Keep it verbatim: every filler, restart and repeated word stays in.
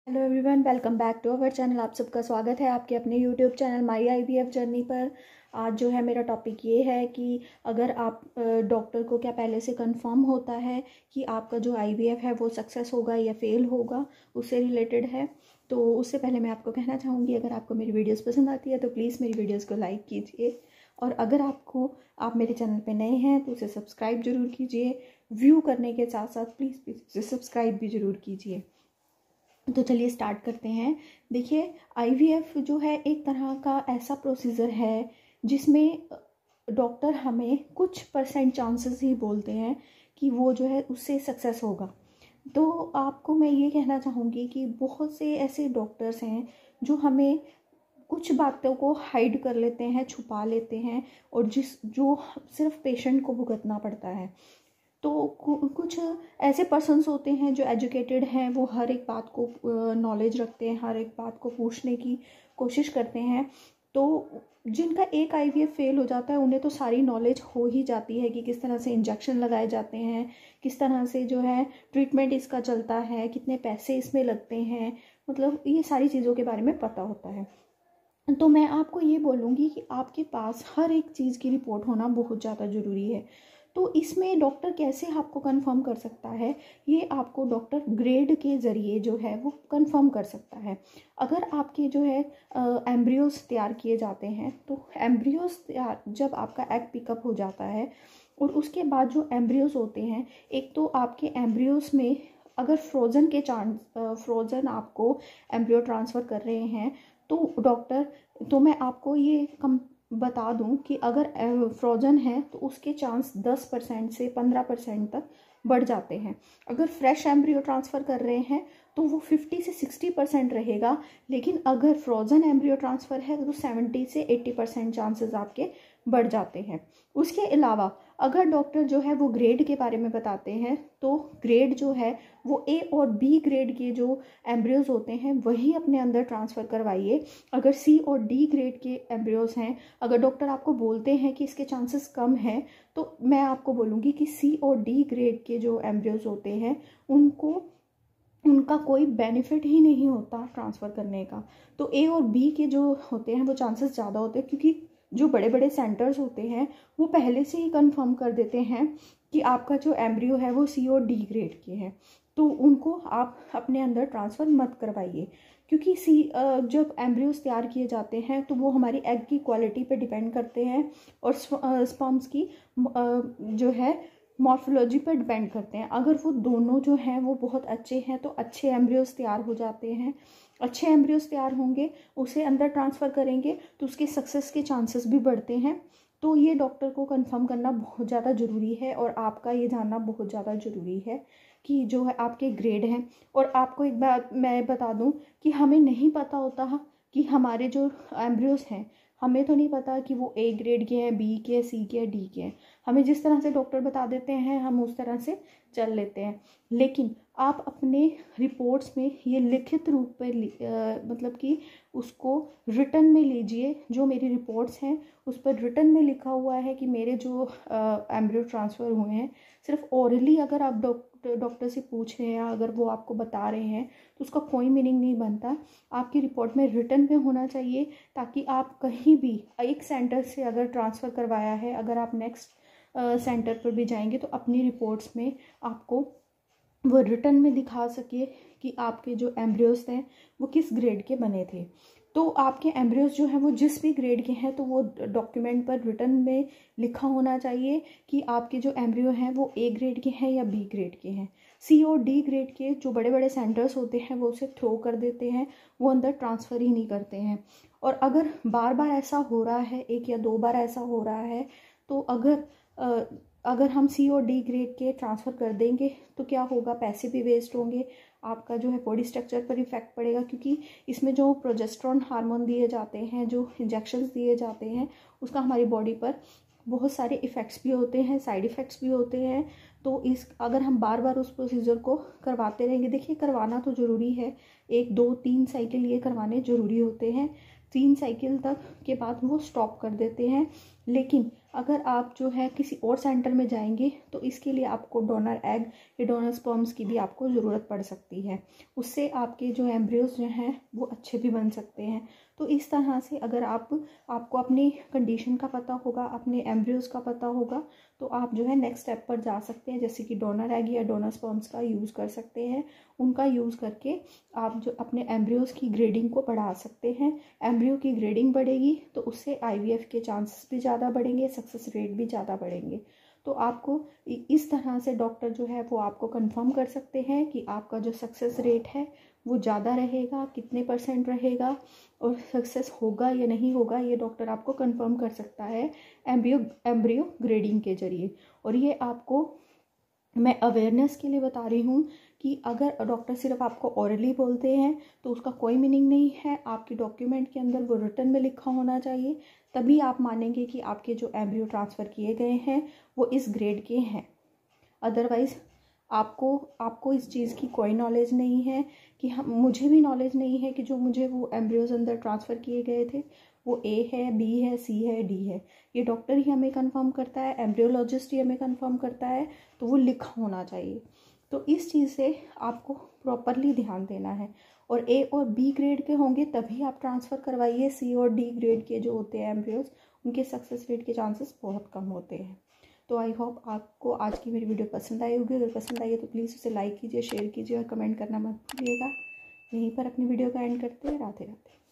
Hello everyone, welcome back to our channel. आप सबका स्वागत है आपके अपने YouTube channel my IVF journey पर। आज जो है मेरा टॉपिक ये है कि अगर आप डॉक्टर को क्या पहले से कंफर्म होता है कि आपका जो आईवीएफ है वो सक्सेस होगा या फेल होगा, उससे रिलेटेड है। तो उससे पहले मैं आपको कहना चाहूँगी, अगर आपको मेरी वीडियोस पसंद आती है तो प्लीज़ मेरी वीडियोस को लाइक कीजिए, और अगर आपको आप मेरे चैनल पे नए हैं तो उसे सब्सक्राइब जरूर कीजिए। व्यू करने के साथ साथ प्लीज़ प्लीज़ उसे सब्सक्राइब भी ज़रूर कीजिए। तो चलिए स्टार्ट करते हैं। देखिए, आईवीएफ जो है एक तरह का ऐसा प्रोसीजर है जिसमें डॉक्टर हमें कुछ परसेंट चांसेस ही बोलते हैं कि वो जो है उससे सक्सेस होगा। तो आपको मैं ये कहना चाहूँगी कि बहुत से ऐसे डॉक्टर्स हैं जो हमें कुछ बातों को हाइड कर लेते हैं, छुपा लेते हैं, और जिस जो सिर्फ पेशेंट को भुगतना पड़ता है। तो कुछ ऐसे पर्सन्स होते हैं जो एजुकेटेड हैं, वो हर एक बात को नॉलेज रखते हैं, हर एक बात को पूछने की कोशिश करते हैं। तो जिनका एक आईवीएफ फेल हो जाता है उन्हें तो सारी नॉलेज हो ही जाती है कि किस तरह से इंजेक्शन लगाए जाते हैं, किस तरह से जो है ट्रीटमेंट इसका चलता है, कितने पैसे इसमें लगते हैं, मतलब ये सारी चीज़ों के बारे में पता होता है। तो मैं आपको ये बोलूँगी कि आपके पास हर एक चीज़ की रिपोर्ट होना बहुत ज़्यादा ज़रूरी है। तो इसमें डॉक्टर कैसे आपको कंफर्म कर सकता है, ये आपको डॉक्टर ग्रेड के ज़रिए जो है वो कंफर्म कर सकता है। अगर आपके जो है एम्ब्रियोज तैयार किए जाते हैं, तो एम्ब्रियोज तैयार जब आपका एग पिकअप हो जाता है और उसके बाद जो एम्ब्रियोज होते हैं, एक तो आपके एम्ब्रियोज में अगर फ्रोज़न के चांस फ्रोज़न आपको एम्ब्रियो ट्रांसफ़र कर रहे हैं, तो डॉक्टर तो मैं आपको ये कम बता दूं कि अगर फ्रोज़न है तो उसके चांस दस परसेंट से पंद्रह परसेंट तक बढ़ जाते हैं। अगर फ्रेश एम्ब्रियो ट्रांसफ़र कर रहे हैं तो वो पचास से साठ परसेंट रहेगा, लेकिन अगर फ्रोज़न एम्ब्रियो ट्रांसफ़र है तो सत्तर से अस्सी परसेंट चांसेस आपके बढ़ जाते हैं। उसके अलावा अगर डॉक्टर जो है वो ग्रेड के बारे में बताते हैं, तो ग्रेड जो है वो ए और बी ग्रेड के जो एम्ब्रियोज होते हैं वही अपने अंदर ट्रांसफ़र करवाइए। अगर सी और डी ग्रेड के एम्ब्रियोज हैं, अगर डॉक्टर आपको बोलते हैं कि इसके चांसेस कम हैं, तो मैं आपको बोलूँगी कि सी और डी ग्रेड के जो एम्ब्रियोज होते हैं उनको उनका कोई बेनिफिट ही नहीं होता ट्रांसफ़र करने का। तो ए और बी के जो होते हैं वो चांसेस ज़्यादा होते हैं, क्योंकि जो बड़े बड़े सेंटर्स होते हैं वो पहले से ही कंफर्म कर देते हैं कि आपका जो एम्ब्रियो है वो सी और डी ग्रेड के हैं, तो उनको आप अपने अंदर ट्रांसफ़र मत करवाइए। क्योंकि सी जब एम्ब्रियोज तैयार किए जाते हैं तो वो हमारी एग की क्वालिटी पे डिपेंड करते हैं, और स्पर्म्स की जो है मॉर्फोलॉजी पर डिपेंड करते हैं। अगर वो दोनों जो हैं वो बहुत अच्छे हैं तो अच्छे एम्ब्रियोज तैयार हो जाते हैं। अच्छे एम्ब्रियोज तैयार होंगे, उसे अंदर ट्रांसफ़र करेंगे तो उसके सक्सेस के चांसेस भी बढ़ते हैं। तो ये डॉक्टर को कंफर्म करना बहुत ज़्यादा ज़रूरी है, और आपका ये जानना बहुत ज़्यादा ज़रूरी है कि जो है आपके ग्रेड हैं। और आपको एक बात मैं बता दूं कि हमें नहीं पता होता कि हमारे जो एम्ब्रियोज हैं, हमें तो नहीं पता कि वो ए ग्रेड के हैं, बी के, सी के, डी के हैं। हमें जिस तरह से डॉक्टर बता देते हैं हम उस तरह से चल लेते हैं। लेकिन आप अपने रिपोर्ट्स में ये लिखित रूप पे मतलब कि उसको रिटन में लीजिए। जो मेरी रिपोर्ट्स हैं उस पर रिटन में लिखा हुआ है कि मेरे जो एम्ब्रियो ट्रांसफ़र हुए हैं। सिर्फ ओरली अगर आप डॉक्टर डॉक्टर से पूछ रहे हैं, अगर वो आपको बता रहे हैं, तो उसका कोई मीनिंग नहीं बनता। आपकी रिपोर्ट में रिटन में होना चाहिए, ताकि आप कहीं भी एक सेंटर से अगर ट्रांसफ़र करवाया है, अगर आप नेक्स्ट सेंटर पर भी जाएंगे तो अपनी रिपोर्ट्स में आपको वो रिटन में दिखा सके कि आपके जो एम्ब्रियोज थे वो किस ग्रेड के बने थे। तो आपके एम्ब्रियोज जो हैं वो जिस भी ग्रेड के हैं, तो वो डॉक्यूमेंट पर रिटन में लिखा होना चाहिए कि आपके जो एम्ब्रियो हैं वो ए ग्रेड के हैं या बी ग्रेड के हैं। सी और डी ग्रेड के जो बड़े बड़े सेंटर्स होते हैं वो उसे थ्रो कर देते हैं, वो अंदर ट्रांसफ़र ही नहीं करते हैं। और अगर बार बार ऐसा हो रहा है, एक या दो बार ऐसा हो रहा है, तो अगर अगर हम सी और डी ग्रेड के ट्रांसफ़र कर देंगे तो क्या होगा, पैसे भी वेस्ट होंगे, आपका जो है बॉडी स्ट्रक्चर पर इफ़ेक्ट पड़ेगा। क्योंकि इसमें जो प्रोजेस्टेरोन हार्मोन दिए जाते हैं, जो इंजेक्शंस दिए जाते हैं, उसका हमारी बॉडी पर बहुत सारे इफ़ेक्ट्स भी होते हैं, साइड इफ़ेक्ट्स भी होते हैं। तो इस अगर हम बार बार उस प्रोसीजर को करवाते रहेंगे, देखिए करवाना तो ज़रूरी है, एक दो तीन साइकिल ये करवाने ज़रूरी होते हैं। तीन साइकिल तक के बाद वो स्टॉप कर देते हैं। लेकिन अगर आप जो है किसी और सेंटर में जाएंगे तो इसके लिए आपको डोनर एग या डोनर स्पर्म्स की भी आपको ज़रूरत पड़ सकती है। उससे आपके जो एम्ब्रियोज जो हैं वो अच्छे भी बन सकते हैं। तो इस तरह से अगर आप आपको अपनी कंडीशन का पता होगा, अपने एम्ब्रियोज का पता होगा, तो आप जो है नेक्स्ट स्टेप पर जा सकते हैं, जैसे कि डोनर एग या डोनर स्पर्म्स का यूज़ कर सकते हैं। उनका यूज़ करके आप जो अपने एम्ब्रियोज की ग्रेडिंग को बढ़ा सकते हैं। एम्ब्रियो की ग्रेडिंग बढ़ेगी तो उससे आईवीएफ के चांसेस भी ज़्यादा बढ़ेंगे, सक्सेस रेट भी ज़्यादा बढ़ेंगे। तो आपको इस तरह से डॉक्टर जो है वो आपको कंफर्म कर सकते हैं कि आपका जो सक्सेस रेट है वो ज़्यादा रहेगा, कितने परसेंट रहेगा, और सक्सेस होगा या नहीं होगा ये डॉक्टर आपको कंफर्म कर सकता है एम्ब्रियो एम्ब्रियो ग्रेडिंग के जरिए। और ये आपको मैं अवेयरनेस के लिए बता रही हूँ कि अगर डॉक्टर सिर्फ आपको ओरली बोलते हैं तो उसका कोई मीनिंग नहीं है। आपकी डॉक्यूमेंट के अंदर वो रिटन में लिखा होना चाहिए, तभी आप मानेंगे कि आपके जो एम्ब्रियो ट्रांसफ़र किए गए हैं वो इस ग्रेड के हैं। अदरवाइज़ आपको आपको इस चीज़ की कोई नॉलेज नहीं है कि हम मुझे भी नॉलेज नहीं है कि जो मुझे वो एम्ब्रियोज अंदर ट्रांसफ़र किए गए थे वो ए है, बी है, सी है, डी है। ये डॉक्टर ही हमें कंफर्म करता है, एम्ब्रियोलॉजिस्ट ही हमें कंफर्म करता है, तो वो लिखा होना चाहिए। तो इस चीज़ से आपको प्रॉपरली ध्यान देना है। और ए और बी ग्रेड के होंगे तभी आप ट्रांसफ़र करवाइए। सी और डी ग्रेड के जो होते हैं एम्ब्रियोज, उनके सक्सेस रेट के चांसेस बहुत कम होते हैं। तो आई होप आपको आज की मेरी वीडियो पसंद आई होगी। अगर पसंद आई है तो प्लीज़ उसे लाइक कीजिए, शेयर कीजिए और कमेंट करना मत भूलिएगा। यहीं पर अपनी वीडियो का एंड करते हैं। राधे राधे।